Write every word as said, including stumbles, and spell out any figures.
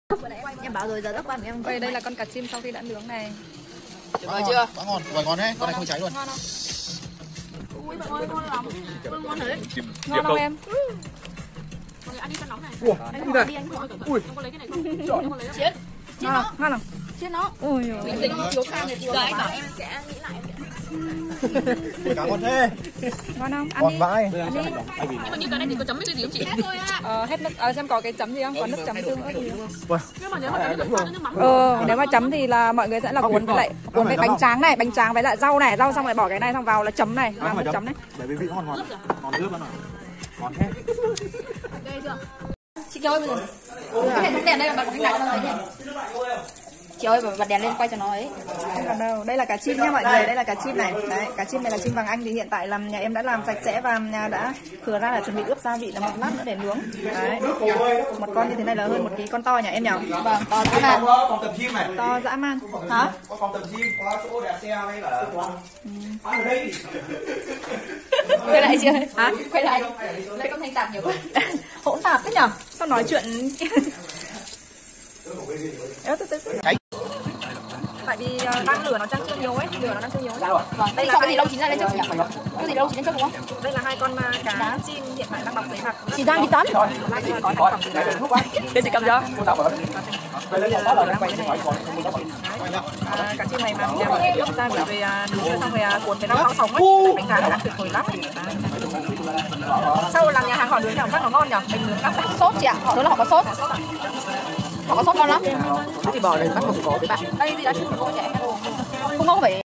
Em bảo rồi giờ rất quan em. Đây đây là con cá chim sau khi đã nướng này. Tuyệt vời chưa? Quá ngon, vời ngon đấy, con này không cháy luôn. Ngon không? Ui bà ơi, ngon lắm. Ngon thật đấy. Ngon không em? Mọi người ăn đi cho nóng này. Ủa, Anh không đi anh không. Ui. Em có lấy cái này không? Em có lấy Chết. Chết nó. Ngon không? Chết nó. Ôi giời. Bình tĩnh thiếu khang thì giờ anh bảo em sẽ nghĩ lại em sẽ. Cá ngon thế. Ngon không? Ăn Còn đi. vãi. Ăn đi. Nhưng mà như cái này thì có chấm với cái gì không chị? Hết thôi ạ. Ờ, hết nước, ờ, xem có cái chấm gì không? Còn nước chấm tương ớt gì không? Nhưng mà nếu mà chấm thì phải pha nước mắm. Ờ, nếu mà chấm thì là mọi người sẽ là cuốn với lại cuốn với bánh tráng này, bánh tráng với lại rau này, rau xong lại bỏ cái này xong vào là chấm này, làm nước chấm này. Bởi vì vị ngon ngon. Ngon ướp nó. Ngon thế. Đây chưa? Chị Kiều ơi bây giờ. Cái hệ thống đèn đây là bật cái đèn nó ấy nhỉ? Chị ơi bật đèn lên quay cho nó ấy. Không còn đâu. Đây là cá chim nha mọi người, đây là cá chim này. Đấy, cá chim này là chim vàng Anh thì hiện tại là nhà em đã làm sạch sẽ và nhà đã khừa ra là chuẩn bị ướp gia vị là một lát nữa để nướng. Đấy. Một con như thế này là hơn một ký, con to nhà em nhỉ? Vâng, to dã man. Phòng tập gym này. To dã man. Hả? Có phòng tập gym, có chỗ đẹp xe hay là ở đây. Quay lại chị ơi. Hả? Quay lại. Đây con thanh tạp nhiều quá. Hỗn tạp thế nhở? Sao nói chuyện Cháy. tại vì uh, đang lửa nó đang chưa nhiều ấy, lửa nó đang chưa nhiều ấy. Vâng, đây cho cái gì lâu chín ra lên trước chị ạ. Cái gì lâu chín lên trước đúng không? Đây là hai con uh, cá chim hiện tại đang đọc giấy thật. Chị đang đi tắm. Để chị cầm cho. À, À, cá chim này mà nhà mình ướp gia vị về uh, nướng xong rồi uh, cuốn với nó rau sống ấy, bánh tráng ăn tuyệt vời lắm. Sau làm nhà hàng họ nướng cảm giác nó ngon nhỉ? Mình nướng các Sốt chị ạ, họ nói là họ có sốt. Họ có sốt ngon lắm. thì bỏ đây bắt một có với bạn. Đây thì đã chịu có trẻ. Không có phải